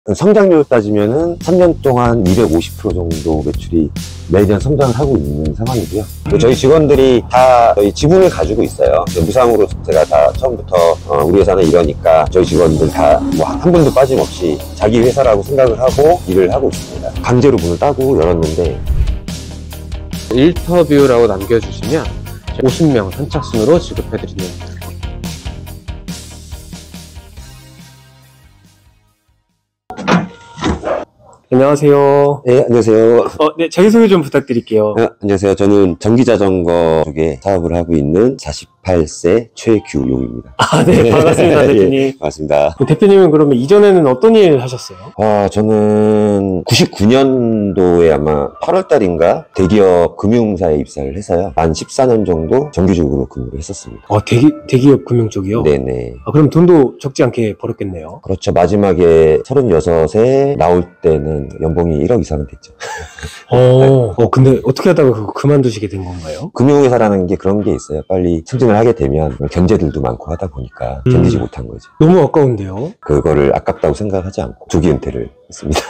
성장률 따지면은 3년 동안 250% 정도 매출이 매년 성장을 하고 있는 상황이고요. 저희 직원들이 다 저희 지분을 가지고 있어요. 무상으로 제가 다 처음부터 우리 회사는 이러니까 저희 직원들 다 뭐 한 분도 빠짐없이 자기 회사라고 생각을 하고 일을 하고 있습니다. 강제로 문을 따고 열었는데 인터뷰라고 남겨주시면 50명 선착순으로 지급해드립니다. 안녕하세요. 네, 안녕하세요. 네, 자기소개 좀 부탁드릴게요. 안녕하세요. 저는 전기자전거 쪽에 사업을 하고 있는 48세 최규용입니다. 네, 반갑습니다, 대표님. 예, 반갑습니다. 대표님은 그러면 이전에는 어떤 일 하셨어요? 저는 99년도에 아마 8월달인가 대기업 금융사에 입사를 해서요. 만 14년 정도 정규직으로 근무를 했었습니다. 대기업 금융 쪽이요? 네네. 그럼 돈도 적지 않게 벌었겠네요. 그렇죠. 마지막에 36에 나올 때는 연봉이 1억 이상은 됐죠. 근데 어떻게 하다가 그거 그만두시게 된 건가요? 금융회사라는 게 그런 게 있어요. 빨리 승진을 하게 되면 견제들도 많고 하다 보니까 견디지 못한 거지. 너무 아까운데요? 그거를 아깝다고 생각하지 않고 조기 은퇴를 했습니다.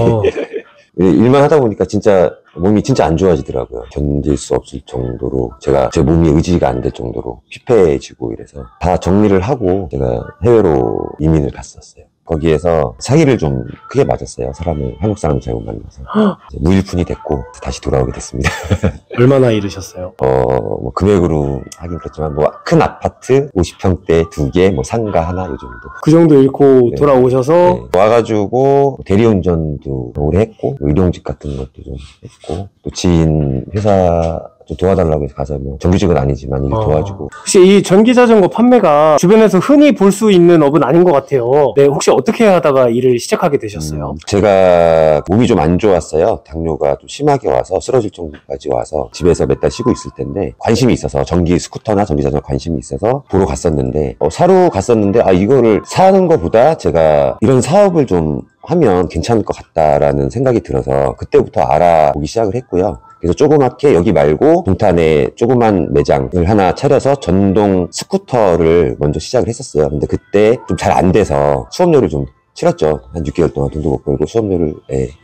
일만 하다 보니까 진짜 몸이 진짜 안 좋아지더라고요. 견딜 수 없을 정도로 제 몸이 의지가 안 될 정도로 피폐해지고 이래서 다 정리를 하고 제가 해외로 이민을 갔었어요. 거기에서 사기를 좀 크게 맞았어요. 한국 사람을 잘못 만나서. 무일푼이 됐고 다시 돌아오게 됐습니다. 얼마나 잃으셨어요? 뭐 금액으로 하긴 그렇지만 뭐 큰 아파트 50평대 2개, 뭐 상가 하나 요 정도. 그 정도 잃고 네. 돌아오셔서 네. 와가지고 대리운전도 오래 했고 일용직 같은 것도 좀 했고 또 지인 회사 좀 도와달라고 해서 가서 뭐 정규직은 아니지만 일 도와주고. 혹시 이 전기자전거 판매가 주변에서 흔히 볼 수 있는 업은 아닌 것 같아요. 네, 혹시 어떻게 하다가 일을 시작하게 되셨어요? 제가 몸이 좀 안 좋았어요. 당뇨가 좀 심하게 와서 쓰러질 정도까지 와서 집에서 몇 달 쉬고 있을 텐데 관심이 있어서 전기 스쿠터나 전기자전거 관심이 있어서 보러 갔었는데 사러 갔었는데 이거를 사는 것보다 제가 이런 사업을 좀 하면 괜찮을 것 같다라는 생각이 들어서 그때부터 알아보기 시작을 했고요. 그래서 조그맣게 여기 말고 동탄에 조그만 매장을 하나 차려서 전동 스쿠터를 먼저 시작을 했었어요. 근데 그때 좀 잘 안 돼서 수업료를 좀 치렀죠. 한 6개월 동안 돈도 못 벌고 수업료를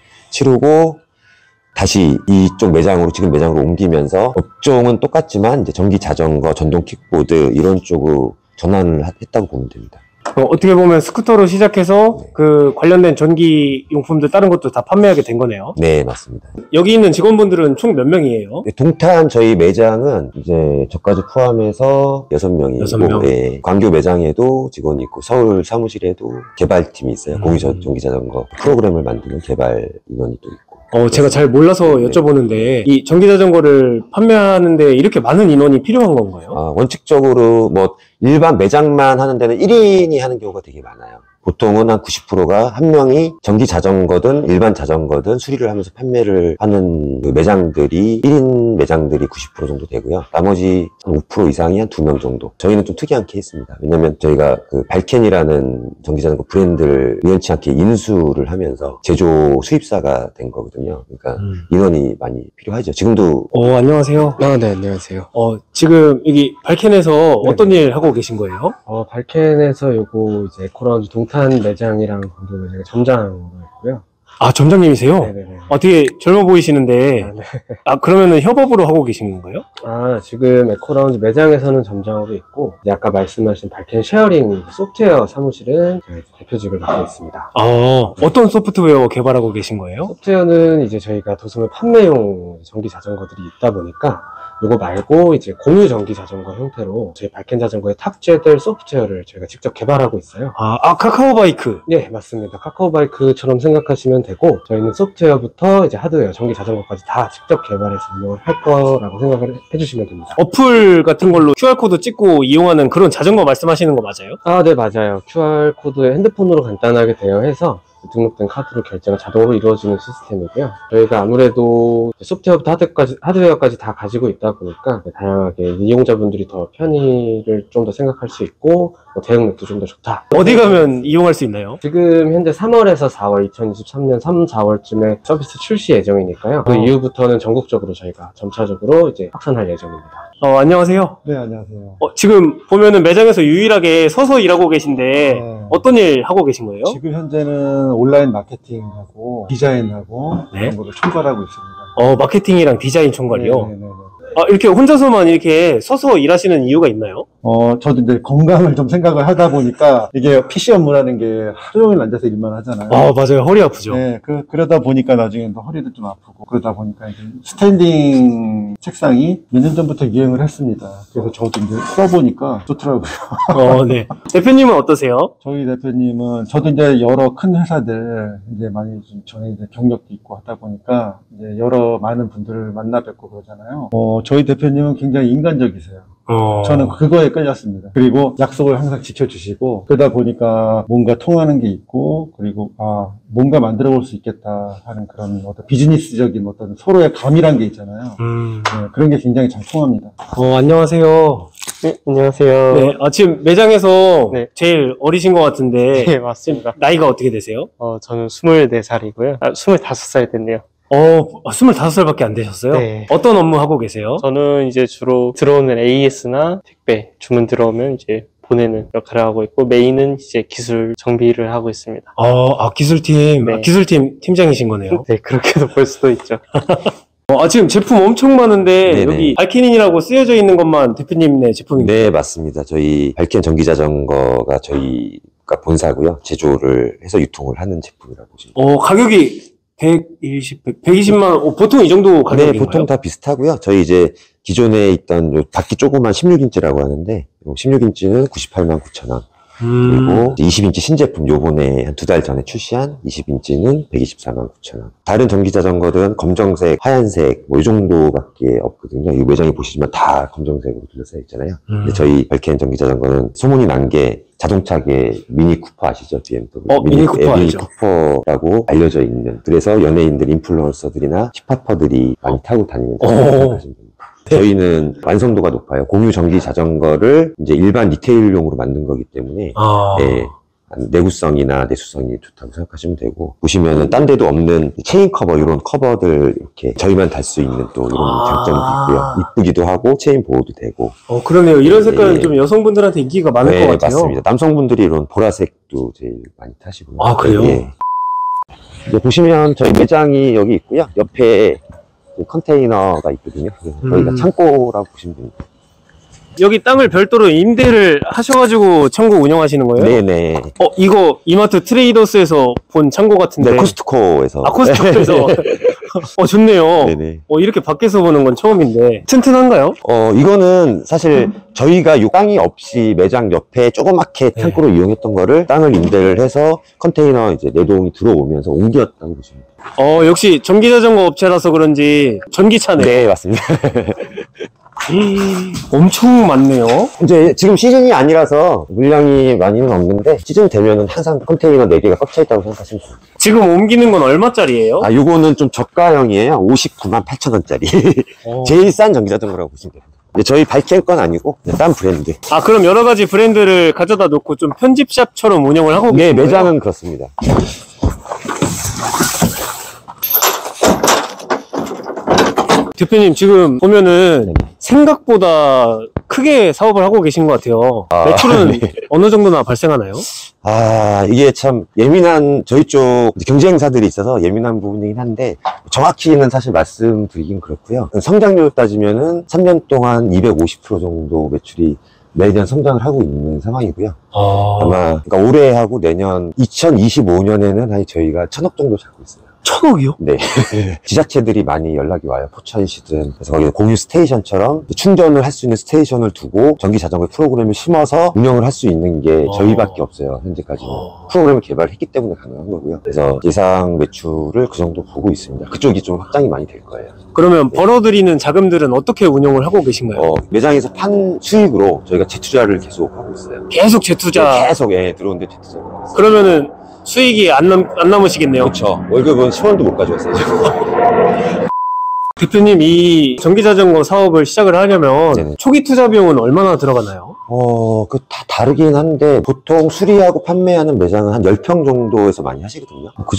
치르고 다시 이쪽 매장으로 지금 매장으로 옮기면서 업종은 똑같지만 이제 전기 자전거, 전동 킥보드 이런 쪽으로 전환을 했다고 보면 됩니다. 어떻게 보면 스쿠터로 시작해서 그 관련된 전기 용품들 다른 것도 다 판매하게 된 거네요. 네, 맞습니다. 여기 있는 직원분들은 총 몇 명이에요? 동탄 저희 매장은 이제 저까지 포함해서 6명이고 6명? 광교 매장에도 직원이 있고 서울 사무실에도 개발팀이 있어요. 공유 전기자전거 프로그램을 만드는 개발 인원이 또 있고. 제가 잘 몰라서 여쭤보는데 이 전기자전거를 판매하는데 이렇게 많은 인원이 필요한 건가요? 원칙적으로 뭐 일반 매장만 하는 데는 1인이 하는 경우가 되게 많아요. 보통은 한 90%가 한 명이 전기 자전거든 일반 자전거든 수리를 하면서 판매를 하는 그 매장들이 1인 매장들이 90% 정도 되고요. 나머지 한 5% 이상이 한 2명 정도. 저희는 좀 특이한 케이스입니다. 왜냐면 저희가 그 발켄이라는 전기 자전거 브랜드를 우연치 않게 인수를 하면서 제조 수입사가 된 거거든요. 그러니까 인원이 많이 필요하죠. 지금도. 안녕하세요. 네, 안녕하세요. 지금 여기 발켄에서 어떤 일 하고 계신 거예요? 발켄에서 요거 이제 에코라운지 동탄 매장이랑 광교 매장에 점장으로 있고요. 점장님이세요? 네네네. 되게 젊어 보이시는데, 네. 그러면은 협업으로 하고 계신 건가요? 지금 에코라운지 매장에서는 점장으로 있고, 이제 아까 말씀하신 발켄 쉐어링 소프트웨어 사무실은 제가 대표직을 맡고 있습니다. 어떤 소프트웨어 개발하고 계신 거예요? 소프트웨어는 이제 저희가 도소매 판매용 전기 자전거들이 있다 보니까, 요거 말고 이제 공유 전기 자전거 형태로 저희 발켄 자전거에 탑재될 소프트웨어를 저희가 직접 개발하고 있어요. 카카오바이크. 네, 맞습니다. 카카오바이크처럼 생각하시면 되고 저희는 소프트웨어부터 이제 하드웨어, 전기 자전거까지 다 직접 개발해서 운영을 할 거라고 생각을 해주시면 됩니다. 어플 같은 걸로 QR코드 찍고 이용하는 그런 자전거 말씀하시는 거 맞아요? 네, 맞아요. QR코드에 핸드폰으로 간단하게 대여해서 등록된 카드로 결제가 자동으로 이루어지는 시스템이고요. 저희가 아무래도 소프트웨어부터 하드웨어까지 다 가지고 있다 보니까 다양하게 이용자분들이 더 편의를 좀 더 생각할 수 있고 대응력도 좀 더 좋다. 어디 가면 이용할 수 있나요? 지금 현재 3월에서 4월 2023년 3, 4월쯤에 서비스 출시 예정이니까요. 그 이후부터는 전국적으로 저희가 점차적으로 이제 확산할 예정입니다. 안녕하세요. 네, 안녕하세요. 지금 보면은 매장에서 유일하게 서서 일하고 계신데 네. 어떤 일 하고 계신 거예요? 지금 현재는 온라인 마케팅하고 디자인하고 네. 그런 거를 총괄하고 있습니다. 마케팅이랑 디자인 총괄이요? 네네네. 이렇게 혼자서만 이렇게 서서 일하시는 이유가 있나요? 저도 이제 건강을 좀 생각을 하다 보니까 이게 PC 업무라는 게 하루 종일 앉아서 일만 하잖아요. 맞아요. 허리 아프죠. 네, 그러다 보니까 나중에 또 허리도 좀 아프고 그러다 보니까 이제 스탠딩 책상이 몇 년 전부터 유행을 했습니다. 그래서 저도 이제 써보니까 좋더라고요. 네. 대표님은 어떠세요? 저희 대표님은 저도 이제 여러 큰 회사들 이제 많이 좀 전에 이제 경력도 있고 하다 보니까 이제 여러 많은 분들을 만나 뵙고 그러잖아요. 저희 대표님은 굉장히 인간적이세요. 저는 그거에 끌렸습니다. 그리고 약속을 항상 지켜주시고 그러다 보니까 뭔가 통하는 게 있고 그리고 뭔가 만들어 볼 수 있겠다 하는 그런 어떤 비즈니스적인 어떤 서로의 감이란 게 있잖아요. 네, 그런 게 굉장히 잘 통합니다. 안녕하세요. 네, 안녕하세요. 네, 지금 매장에서 네. 제일 어리신 것 같은데 네, 맞습니다. 나이가 어떻게 되세요? 저는 24살이고요. 25살 됐네요. 25살밖에 안 되셨어요? 네. 어떤 업무 하고 계세요? 저는 이제 주로 들어오는 AS나 택배 주문 들어오면 이제 보내는 역할을 하고 있고 메인은 이제 기술 정비를 하고 있습니다. 기술팀, 네. 기술팀 팀장이신 거네요. 네, 그렇게도 볼 수도 있죠. 지금 제품 엄청 많은데 네네. 여기 알케닌이라고 쓰여져 있는 것만 대표님네 제품인가요? 네, 맞습니다. 저희 발켄 전기자전거가 저희가 본사고요. 제조를 해서 유통을 하는 제품이라고 보시면 됩니다. 가격이 120만 원, 보통 이 정도 가격인가요? 네, 보통 다 비슷하고요. 저희 이제 기존에 있던 요 바퀴 조그만 16인치라고 하는데 16인치는 98만 9천 원. 그리고 20인치 신제품 요번에 한 2달 전에 출시한 20인치는 124만 9천 원. 다른 전기자전거들은 검정색, 하얀색 이 정도밖에 없거든요. 이 매장에 보시면 다 검정색으로 둘러싸여 있잖아요. 근데 저희 발켄 전기자전거는 소문이 난 게 자동차계 미니 쿠퍼 아시죠? BMW. 미니 쿠퍼 미니 알죠. 쿠퍼라고 알려져 있는. 그래서 연예인들, 인플루언서들이나 힙합퍼들이 많이 타고 다니는 자전거 생각하시면 됩니다. 저희는 완성도가 높아요. 공유 전기 자전거를 이제 일반 리테일용으로 만든 거기 때문에 네, 내구성이나 내수성이 좋다고 생각하시면 되고 보시면은 딴 데도 없는 체인 커버 이런 커버들 이렇게 저희만 달 수 있는 또 이런 장점도 있고요. 이쁘기도 하고 체인 보호도 되고. 그러네요. 이런 색깔은 네. 좀 여성분들한테 인기가 많을 네, 것 같아요. 맞습니다. 남성분들이 이런 보라색도 제일 많이 타시고요. 그래요? 네. 이제 보시면 저희 매장이 여기 있고요. 옆에 컨테이너가 있거든요. 그래서 저희가 창고라고 보시면 됩니다. 여기 땅을 별도로 임대를 하셔가지고 창고 운영하시는 거예요? 네네. 이거 이마트 트레이더스에서 본 창고 같은데. 네, 코스트코에서. 코스트코에서. 좋네요. 네네. 이렇게 밖에서 보는 건 처음인데. 튼튼한가요? 이거는 사실 저희가 땅이 없이 매장 옆에 조그맣게 창고로 이용했던 거를 땅을 임대를 해서 컨테이너 이제 내동이 들어오면서 옮겼다고 보시면 돼요. 역시 전기자전거 업체라서 그런지 전기차네. 네, 맞습니다. 엄청 많네요. 이제 지금 시즌이 아니라서 물량이 많이는 없는데 시즌 되면은 항상 컨테이너 4개가 꽉 차 있다고 생각하시면 돼요. 지금 옮기는 건 얼마짜리예요? 요거는 좀 저가형이에요. 59만 8천 원짜리. 제일 싼 전기자전거라고 보시면 됩니다. 근데 저희 발켄 건 아니고 그냥 딴 브랜드. 그럼 여러 가지 브랜드를 가져다 놓고 좀 편집샵처럼 운영을 하고 네, 계신 거예요? 매장은 그렇습니다. 대표님 지금 보면은 네. 생각보다 크게 사업을 하고 계신 것 같아요. 매출은 네. 어느 정도나 발생하나요? 이게 참 예민한 저희 쪽 경쟁사들이 있어서 예민한 부분이긴 한데 정확히는 사실 말씀드리긴 그렇고요. 성장률 따지면은 3년 동안 250% 정도 매출이 매년 성장을 하고 있는 상황이고요. 아마 그러니까 올해 하고 내년 2025년에는 저희가 1,000억 정도 잡고 있어요. 1,000억이요? 네. 지자체들이 많이 연락이 와요. 포천시든. 그래서 거기 공유 스테이션처럼 충전을 할 수 있는 스테이션을 두고 전기 자전거 프로그램을 심어서 운영을 할 수 있는 게 저희밖에 없어요. 현재까지는. 프로그램을 개발했기 때문에 가능한 거고요. 그래서 예상 매출을 그 정도 보고 있습니다. 그쪽이 좀 확장이 많이 될 거예요. 그러면 벌어들이는 자금들은 어떻게 운영을 하고 계신가요? 매장에서 판 수익으로 저희가 재투자를 계속 하고 있어요. 계속 재투자. 네, 계속 들어오는데 재투자를 하고 있어요. 그러면은 수익이 안 남으시겠네요. 그렇죠. 월급은 10원도 못 가져왔어요. 대표님, 이 전기자전거 사업을 시작을 하려면 네네. 초기 투자 비용은 얼마나 들어가나요? 그 다 다르긴 한데, 보통 수리하고 판매하는 매장은 한 10평 정도에서 많이 하시거든요. 그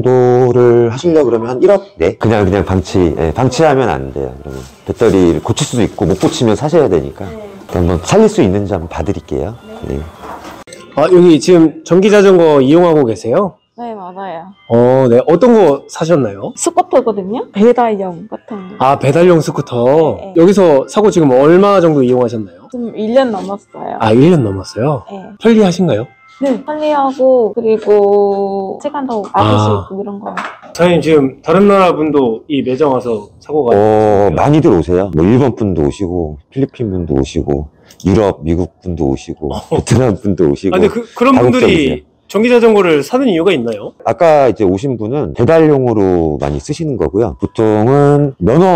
정도를 하시려고 그러면 한 1억? 네? 그냥 방치하면 안 돼요. 그러면 배터리를 고칠 수도 있고, 못 고치면 사셔야 되니까. 한번 살릴 수 있는지 한번 봐드릴게요. 네. 아, 여기 지금 전기자전거 이용하고 계세요? 네, 맞아요. 네. 어떤 거 사셨나요? 스쿠터거든요. 배달용 같은 거. 아, 배달용 스쿠터. 네. 여기서 사고 지금 얼마 정도 이용하셨나요? 좀 1년 넘었어요. 아, 1년 넘었어요? 네. 편리하신가요? 네. 편리하고 그리고 시간도 아낄 수 아. 있고 그런 거. 사장님 지금 다른 나라 분도 이 매장 와서 사고 많이들 오세요. 뭐 일본 분도 오시고, 필리핀 분도 오시고, 유럽, 미국 분도 오시고, 베트남 분도 오시고. 아, 근데 그런 분들이 다국적이세요. 전기자전거를 사는 이유가 있나요? 아까 이제 오신 분은 배달용으로 많이 쓰시는 거고요. 보통은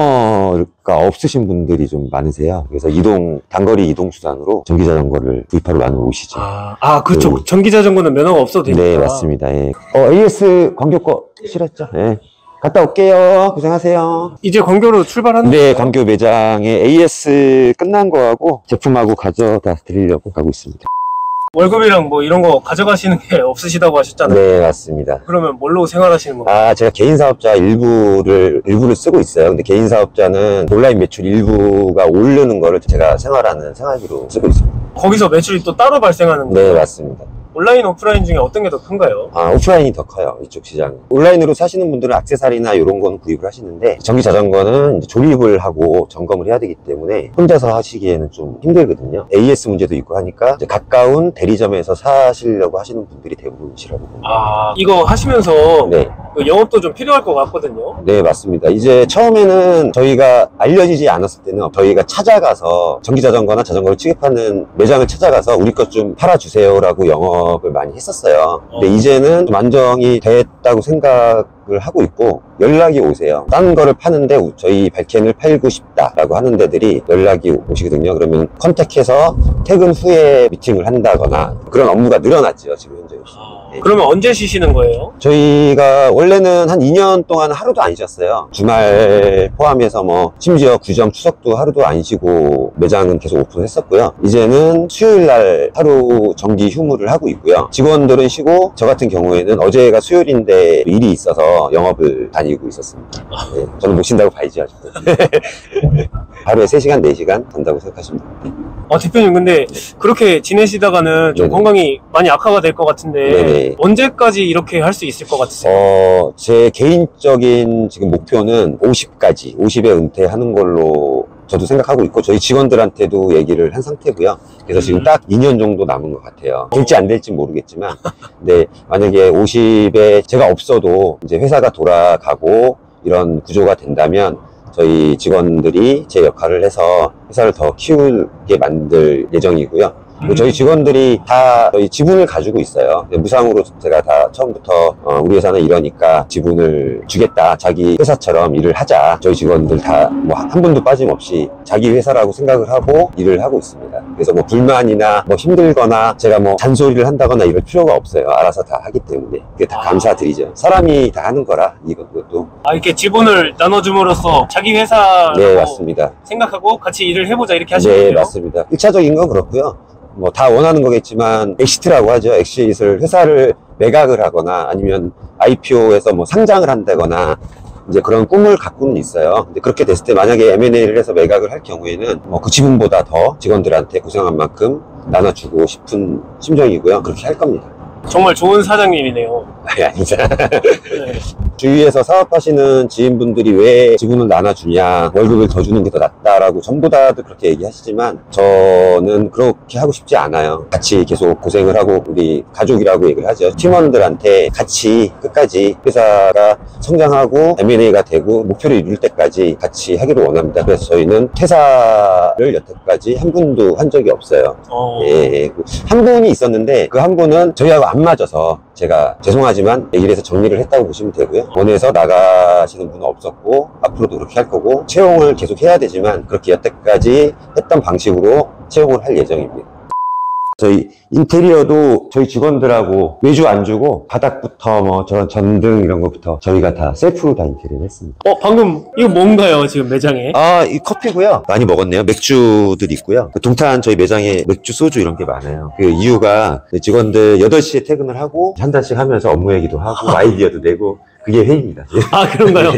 면허가 없으신 분들이 좀 많으세요. 그래서 단거리 이동 수단으로 전기자전거를 구입하러 많이 오시죠. 그렇죠. 네. 전기자전거는 면허가 없어도 되니까. 네, 맞습니다. 예. AS 광교 거 실었죠? 예. 갔다 올게요. 고생하세요. 이제 광교로 출발하는 네, 건가요? 광교 매장에 AS 끝난 거하고 제품하고 가져다 드리려고 가고 있습니다. 월급이랑 뭐 이런 거 가져가시는 게 없으시다고 하셨잖아요. 네, 맞습니다. 그러면 뭘로 생활하시는 건가요? 제가 개인 사업자 일부를 쓰고 있어요. 근데 개인 사업자는 온라인 매출 일부가 오르는 거를 제가 생활하는 생활비로 쓰고 있습니다. 거기서 매출이 또 따로 발생하는 거예요? 네, 맞습니다. 온라인, 오프라인 중에 어떤 게 더 큰가요? 오프라인이 더 커요, 이쪽 시장은. 온라인으로 사시는 분들은 액세서리나 이런 거는 구입을 하시는데, 전기 자전거는 이제 조립을 하고 점검을 해야 되기 때문에 혼자서 하시기에는 좀 힘들거든요. AS 문제도 있고 하니까 이제 가까운 대리점에서 사시려고 하시는 분들이 대부분이시라고 봅니다. 이거 하시면서 네. 영업도 좀 필요할 것 같거든요. 네, 맞습니다. 이제 처음에는 저희가 알려지지 않았을 때는 저희가 찾아가서 전기자전거나 자전거를 취급하는 매장을 찾아가서 우리 것 좀 팔아주세요라고 영업을 많이 했었어요. 근데 이제는 좀 안정이 됐다고 생각을 하고 있고 연락이 오세요. 딴 거를 파는데 저희 발캔을 팔고 싶다라고 하는 데들이 연락이 오시거든요. 그러면 컨택해서 퇴근 후에 미팅을 한다거나 그런 업무가 늘어났죠, 지금 현재. 네. 그러면 언제 쉬시는 거예요? 저희가 원래는 한 2년 동안 하루도 안 쉬었어요. 주말 포함해서 뭐 심지어 구정 추석도 하루도 안 쉬고 매장은 계속 오픈했었고요. 이제는 수요일 날 하루 정기 휴무를 하고 있고요. 직원들은 쉬고 저 같은 경우에는 어제가 수요일인데 일이 있어서 영업을 다니고 있었습니다. 네, 저는 못 쉰다고 봐야죠, 아직도. 하루에 3시간, 4시간 간다고 생각하시면 됩니다. 대표님 근데 그렇게 지내시다가는 좀 네네. 건강이 많이 악화가 될 것 같은데 네네. 언제까지 이렇게 할 수 있을 것 같으세요? 제 개인적인 지금 목표는 50에 은퇴하는 걸로 저도 생각하고 있고 저희 직원들한테도 얘기를 한 상태고요. 그래서 지금 딱 2년 정도 남은 것 같아요. 될지 안 될지 모르겠지만 근데 만약에 50에 제가 없어도 이제 회사가 돌아가고 이런 구조가 된다면 저희 직원들이 제 역할을 해서 회사를 더 키우게 만들 예정이고요. 저희 직원들이 다 저희 지분을 가지고 있어요. 무상으로 제가 다 처음부터 우리 회사는 이러니까 지분을 주겠다. 자기 회사처럼 일을 하자. 저희 직원들 다 뭐 한 분도 빠짐없이 자기 회사라고 생각을 하고 일을 하고 있습니다. 그래서 뭐 불만이나 뭐 힘들거나 제가 뭐 잔소리를 한다거나 이럴 필요가 없어요. 알아서 다 하기 때문에. 그게 다 감사드리죠. 사람이 다 하는 거라 이것도. 이렇게 지분을 나눠줌으로써 자기 회사라고 네, 맞습니다. 생각하고 같이 일을 해보자 이렇게 하시는 네, 거예요? 맞습니다. 1차적인 건 그렇고요. 뭐 다 원하는 거겠지만 엑시트라고 하죠. 엑시트를 회사를 매각을 하거나 아니면 IPO에서 뭐 상장을 한다거나 이제 그런 꿈을 갖고는 있어요. 근데 그렇게 됐을 때 만약에 M&A를 해서 매각을 할 경우에는 뭐 그 지분보다 더 직원들한테 고생한 만큼 나눠주고 싶은 심정이고요. 그렇게 할 겁니다. 정말 좋은 사장님이네요. 아닙니다. 네. 주위에서 사업하시는 지인분들이 왜 지분을 나눠주냐, 월급을 더 주는 게 더 낫다라고 전부 다들 그렇게 얘기하시지만 저는 그렇게 하고 싶지 않아요. 같이 계속 고생을 하고 우리 가족이라고 얘기를 하죠. 팀원들한테 같이 끝까지 회사가 성장하고 M&A가 되고 목표를 이룰 때까지 같이 하기를 원합니다. 그래서 저희는 퇴사를 여태까지 한 분도 한 적이 없어요. 예, 한 분이 있었는데 그 한 분은 저희하고 안 맞아서 제가 죄송하지만 얘기를 해서 정리를 했다고 보시면 되고요. 원해서 나가시는 분은 없었고 앞으로도 그렇게 할 거고 채용을 계속 해야 되지만 그렇게 여태까지 했던 방식으로 채용을 할 예정입니다. 저희 인테리어도 저희 직원들하고 외주 안 주고 바닥부터 뭐 저런 전등 이런 것부터 저희가 다 셀프로 다 인테리어 했습니다. 방금 이거 뭔가요? 지금 매장에? 이 커피고요. 많이 먹었네요. 맥주들 있고요. 동탄 저희 매장에 맥주, 소주 이런 게 많아요. 그 이유가 직원들 8시에 퇴근을 하고 한 잔씩 하면서 업무 얘기도 하고 아이디어도 내고 그게 회의입니다. 그런가요?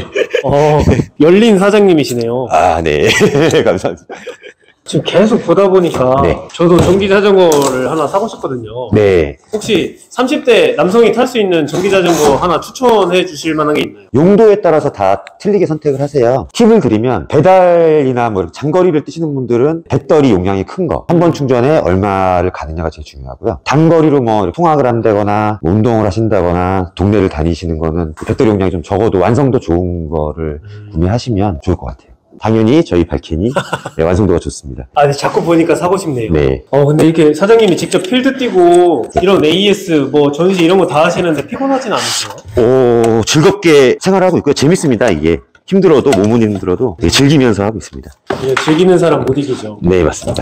열린 사장님이시네요. 네. 감사합니다. 지금 계속 보다 보니까 네. 저도 전기 자전거를 하나 사고 싶거든요. 네. 혹시 30대 남성이 탈 수 있는 전기 자전거 하나 추천해 주실 만한 게 있나요? 용도에 따라서 다 틀리게 선택을 하세요. 팁을 드리면 배달이나 뭐 장거리를 뛰시는 분들은 배터리 용량이 큰 거, 한 번 충전에 얼마를 가느냐가 제일 중요하고요. 단거리로 뭐 통학을 한다거나 뭐 운동을 하신다거나 동네를 다니시는 거는 배터리 용량이 좀 적어도 완성도 좋은 거를 구매하시면 좋을 것 같아요. 당연히 저희 발케니 완성도가 좋습니다. 근데 자꾸 보니까 사고 싶네요. 네. 근데 이렇게 사장님이 직접 필드 뛰고 이런 AS 뭐 전시 이런 거 다 하시는데 피곤하진 않으세요? 즐겁게 생활하고 있고요. 재밌습니다. 이게 힘들어도 몸은 힘들어도 되게 즐기면서 하고 있습니다. 즐기는 사람 못 이기죠. 네, 맞습니다.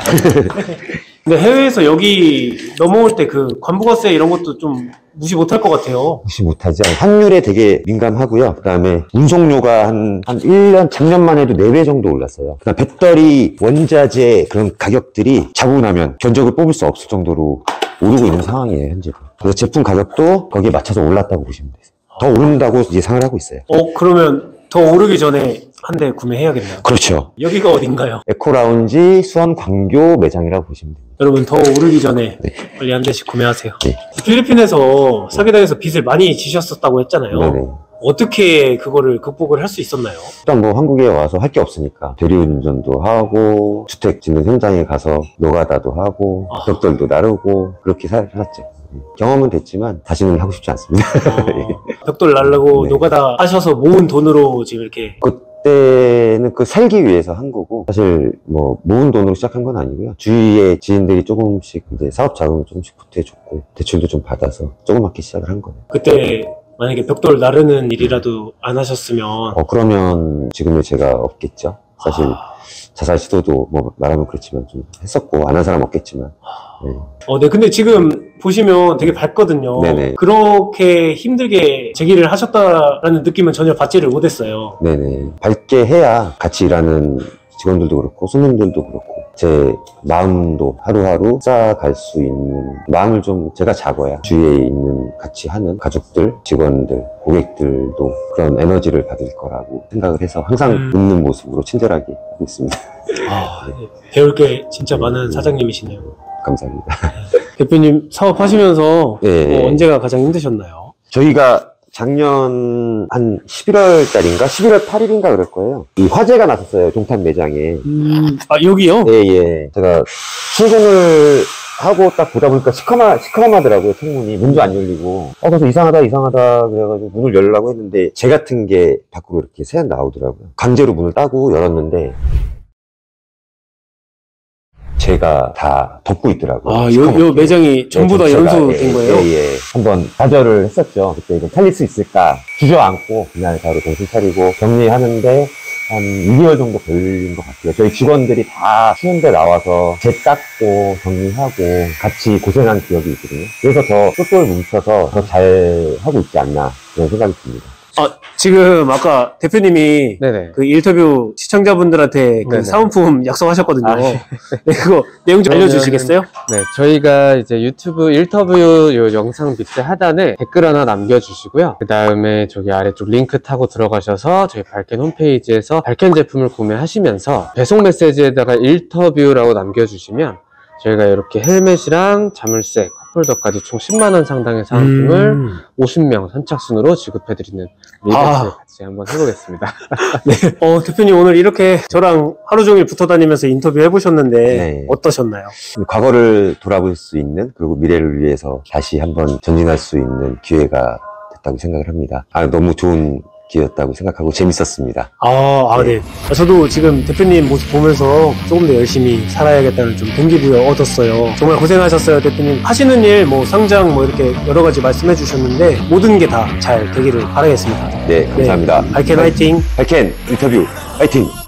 근데 해외에서 여기 넘어올 때 그 관부가세 이런 것도 좀 무시 못할 것 같아요. 무시 못하죠. 환율에 되게 민감하고요. 그 다음에 운송료가 한 1년, 작년만 해도 4배 정도 올랐어요. 그 다음 배터리, 원자재 그런 가격들이 자고 나면 견적을 뽑을 수 없을 정도로 오르고 있는 상황이에요, 현재. 그래서 제품 가격도 거기에 맞춰서 올랐다고 보시면 돼요. 더 오른다고 예상을 하고 있어요. 그러면 더 오르기 전에 한 대 구매해야겠네요. 그렇죠. 여기가 어딘가요? 에코라운지 수원 광교 매장이라고 보시면 됩니다. 여러분 더 오르기 전에 네. 빨리 한 대씩 구매하세요. 네. 필리핀에서 사기당해서 빚을 많이 지셨었다고 했잖아요. 네네. 어떻게 그거를 극복을 할 수 있었나요? 일단 뭐 한국에 와서 할 게 없으니까 대리운전도 하고 주택 짓는 현장에 가서 노가다도 하고 벽돌도 나르고 그렇게 살았죠. 경험은 됐지만 다시는 하고 싶지 않습니다. 벽돌 날르고 네. 노가다 하셔서 모은 돈으로 지금 이렇게 그때는 그 살기 위해서 한 거고 사실 뭐 모은 돈으로 시작한 건 아니고요. 주위에 지인들이 조금씩 이제 사업 자금을 조금씩 보태줬고 대출도 좀 받아서 조그맣게 시작을 한 거예요. 그때 만약에 벽돌 나르는 일이라도 안 하셨으면 그러면 지금의 제가 없겠죠. 사실 자살 시도도 뭐 말하면 그렇지만 좀 했었고 안 한 사람 없겠지만. 네. 네, 근데 지금 보시면 되게 밝거든요. 네네. 그렇게 힘들게 제기를 하셨다라는 느낌은 전혀 받지를 못했어요. 네네. 밝게 해야 같이 일하는 직원들도 그렇고 손님들도 그렇고 제 마음도 하루하루 쌓아갈 수 있는 마음을 좀 제가 잡아야 주위에 있는 같이 하는 가족들, 직원들, 고객들도 그런 에너지를 받을 거라고 생각을 해서 항상 웃는 모습으로 친절하게 하고 있습니다. 배울 게 진짜 많은 사장님이시네요. 감사합니다. 대표님 사업하시면서 네. 언제가 가장 힘드셨나요? 저희가 작년 한 11월 달인가 11월 8일인가 그럴 거예요. 이 화재가 났었어요. 동탄 매장에. 여기요? 예. 제가 출근을 하고 딱 보다 보니까 시커먼하더라고요. 창문이. 문도 안 열리고. 그래서 이상하다 그래가지고 문을 열려고 했는데 재 같은 게 밖으로 이렇게 새어 나오더라고요. 강제로 문을 따고 열었는데 제가 다 덮고 있더라고요. 요 매장이 전부 다 연소된 거예요? 예. 한번 좌절을 했었죠. 그때 이거 살릴 수 있을까 주저앉고 그날 바로 정신 차리고 정리하는데 한 2개월 정도 걸린 것 같아요. 저희 직원들이 다 추운데 나와서 재 닦고 정리하고 같이 고생한 기억이 있거든요. 그래서 더 똘똘 뭉쳐서 더 잘 하고 있지 않나 그런 생각이 듭니다. 지금 아까 대표님이 네네. 그 인터뷰 시청자분들한테 그 네네. 사은품 약속하셨거든요. 네. 네, 그거 내용 좀 알려주시겠어요? 네, 저희가 이제 유튜브 인터뷰 요 영상 밑에 하단에 댓글 하나 남겨주시고요. 그 다음에 저기 아래쪽 링크 타고 들어가셔서 저희 발켄 홈페이지에서 발켄 제품을 구매하시면서 배송 메시지에다가 인터뷰라고 남겨주시면 저희가 이렇게 헬멧이랑 자물쇠, 컵홀더까지 총 10만원 상당의 사은품을 50명 선착순으로 지급해드리는 리베트를 같이 한번 해보겠습니다. 네. 대표님 오늘 이렇게 저랑 하루 종일 붙어 다니면서 인터뷰 해보셨는데 네. 어떠셨나요? 과거를 돌아볼 수 있는 그리고 미래를 위해서 다시 한번 전진할 수 있는 기회가 됐다고 생각을 합니다. 너무 좋은 기회였다고 생각하고 재밌었습니다. 네. 저도 지금 대표님 모습 보면서 조금 더 열심히 살아야겠다는 좀 동기부여 얻었어요. 정말 고생하셨어요, 대표님. 하시는 일, 상장 이렇게 여러 가지 말씀해 주셨는데 모든 게 다 잘 되기를 바라겠습니다. 네, 감사합니다. 발켄 화이팅! 발켄 인터뷰 화이팅!